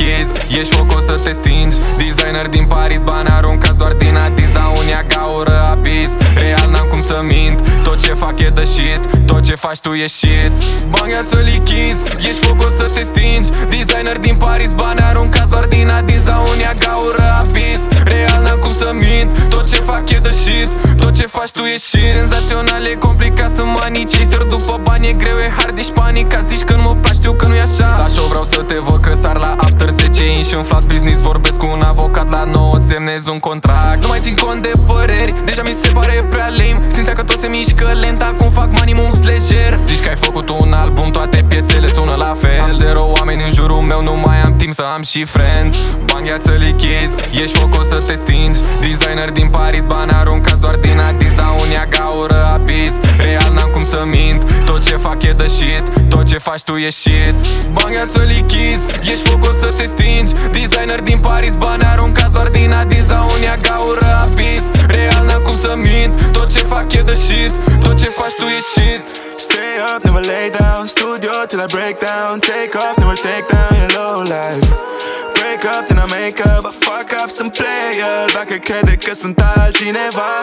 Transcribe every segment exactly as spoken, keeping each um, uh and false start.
lichizi, ești foc, o să te stingi. Designer din Paris, bani aruncați doar din Adis. Dau unia gaură, abis, real n-am cum să mint. Tot ce fac e de shit, tot ce faci tu e shit. Bani ață lichizi, ești foc, o să te stingi. Designer din Paris, bani aruncați doar din Adis. Dau unia gaură, abis, real n-am cum să mint. Tot ce fac e de shit, tot ce faci tu e shit. Senzațional, e complicat să manicei. Săr după bani, e greu, e hard, ești panic. Zici că nu mă placi, știu că nu e așa. Dar și-o vreau să te văd că sar la after zece inși înflat business. Vorbesc cu un avocat la nouă, semnez un contract. Nu mai țin cont de păreri, deja mi se pare prea lame. Simțea că tot se mișcă lent, acum fac money moves lejer. Zici că ai făcut un album, toate piesele sună la fel. Am zero oameni în jurul meu, nu mai am timp să am și friends. Bani gheață lichizi, ești foc, o să te stingi. Designer din Paris, bani aruncați doar din Adis. Dau unia gaură, abis, real n-am cum să mint. Tot ce fac e de shit, tot ce faci tu e shit. Bani gheață lichizi, ești foc, o să te stingi. Designer din Paris, bani aruncați doar din Adis. Dau unia gaură, abis, real n-am cum să mint. Tot ce fac e de shit, tot ce faci tu e shit. Stay up, never lay down. Studio till I break down. Take off, never take down your low life. Break up, then I make up. I fuck up some players. Dacă crede că sunt altcineva.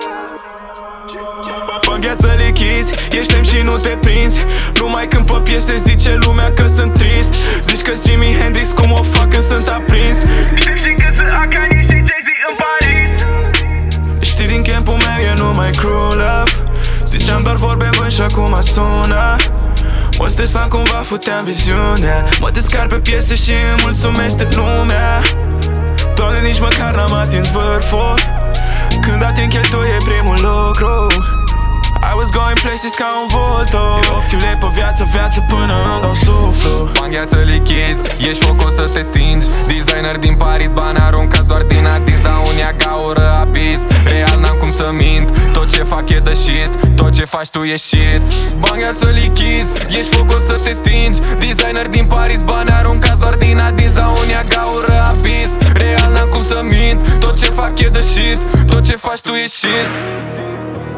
Bani gheață lichizi, ești tem și nu te prinzi. Numai când pe piese zice lumea că sunt trist. Zici că-s Jimi Hendrix, cum o fac când sunt aprins. Știi și că sunt Akani și Jay-Z în Paris. Știi din campul meu e numai crew love. Ziceam doar vorbe buni și acum sună. Mă stresam cumva, futeam viziunea. Mă descar pe piese și îmi mulțumește lumea. Doamne, nici măcar n-am atins vârful. Când ating cheltuie primul lucru. I was going places ca un vultur. Eu opțiune pe viață, viață până îmi dau suflu. Bani gheață lichizi, ești foc, o să te stingi. Designer din Paris, bani aruncați doar din Adis. Dau unia gaură, abis, real n-am cum să mint. Tot ce fac e de shit, tot ce faci tu e shit. Bani gheață lichizi, ești foc, o să te stingi. Designer din Paris, bani aruncați doar din Adis. Dau unia gaură, abis, real n-am cum să mint. Tot ce fac e de shit, tot ce faci tu e shit.